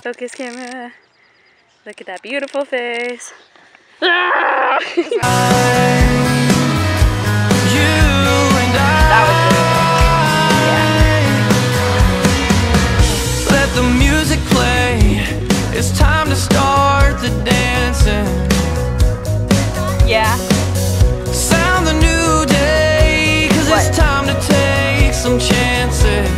Focus camera. Look at that beautiful face. Let the music play. It's time to start the dancing. Yeah. Sound the new day, 'cause it's time to take some chances.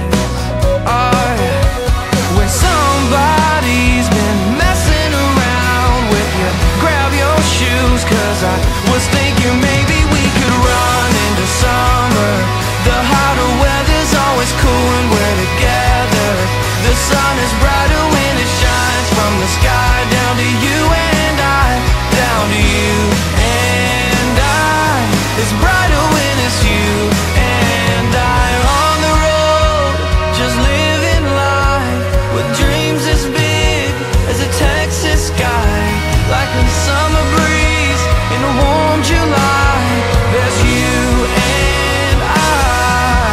When somebody's been messing around with you, grab your shoes, 'cause I was thinking maybe we could run into summer. The hotter weather's always cool when we're together. The sun is brighter when it shines from the sky. Down to you and I, down to you and I. It's brighter when it's you and I. On the road, just living life with dreams as big as a Texas sky. Like a summer breeze in a warm July. There's you and I.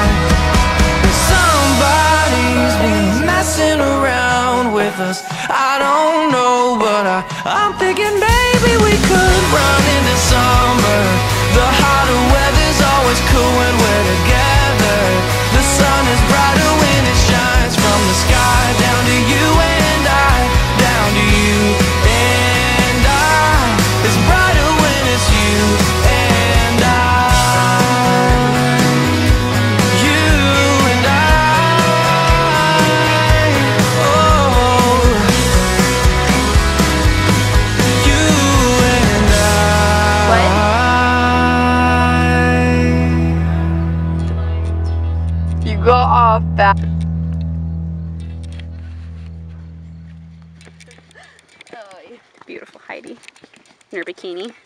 Somebody's been messing around with us. I don't know, but I'm thinking maybe we could run into summer. The hotter weather's always cool when we're together. The sun is brighter when it shines from the sky. Down to you and I, down to you and I. It's brighter when it's you and I. You and I. Oh, you and I. You go off back. Beautiful Heidi in her bikini.